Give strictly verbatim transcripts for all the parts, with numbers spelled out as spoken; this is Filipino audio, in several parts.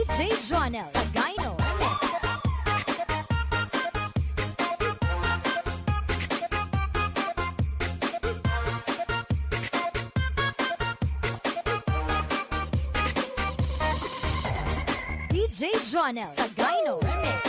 J. Jonel Sagayno Remix. D J Jonel Sagayno Remix.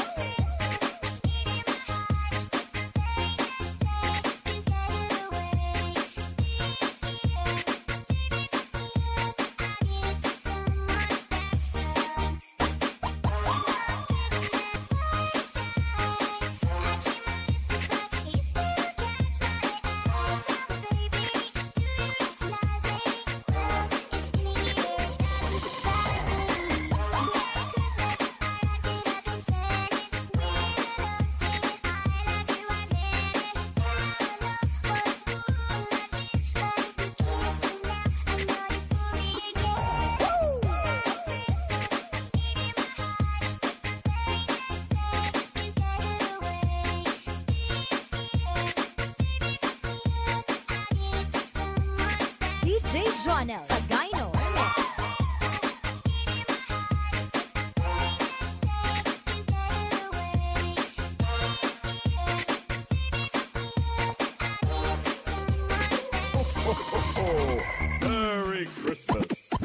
D J Jonel Sagayno Remix. Merry Christmas.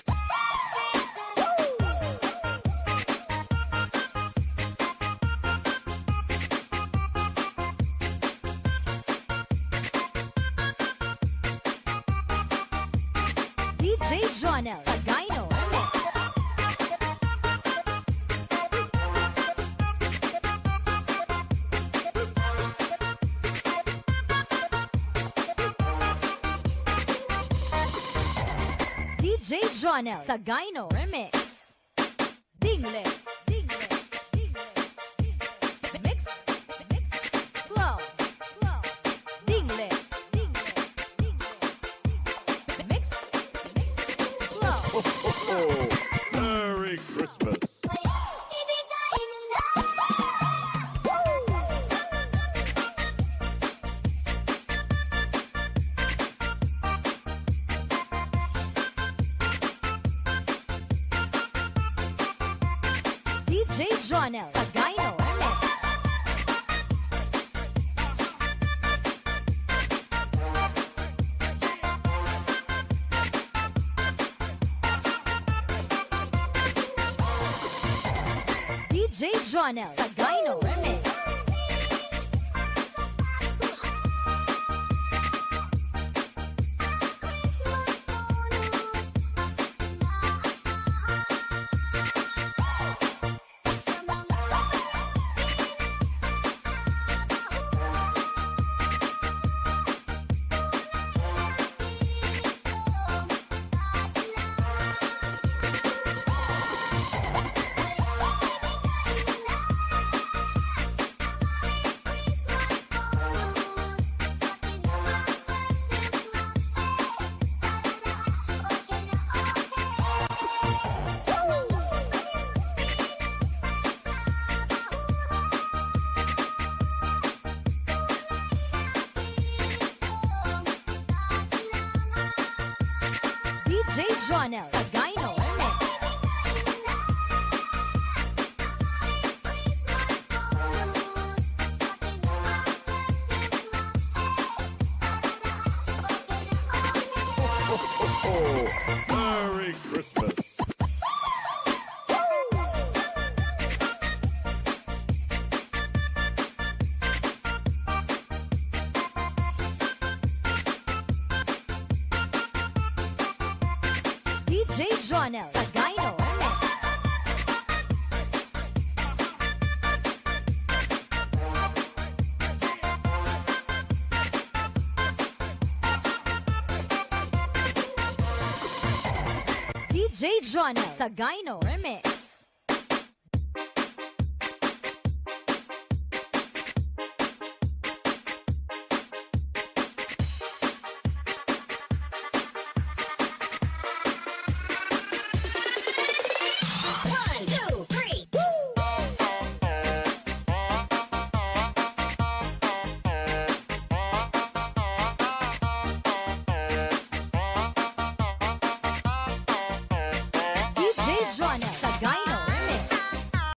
D J Jonel Sagayno Remix. D J Jonel Sagayno Remix. Dingle, dingle, dingle, dingle. Mix, mix, flow, flow. Dingle, dingle, dingle. Mix, mix, flow. Merry Christmas. D J Jonel Sagayno Remix. D J Jonel Sagayno Remix. D J Jonel Sagayno Remix. Merry Christmas. D J Jonel Sagayno Remix. D J Jonel Sagayno Remix.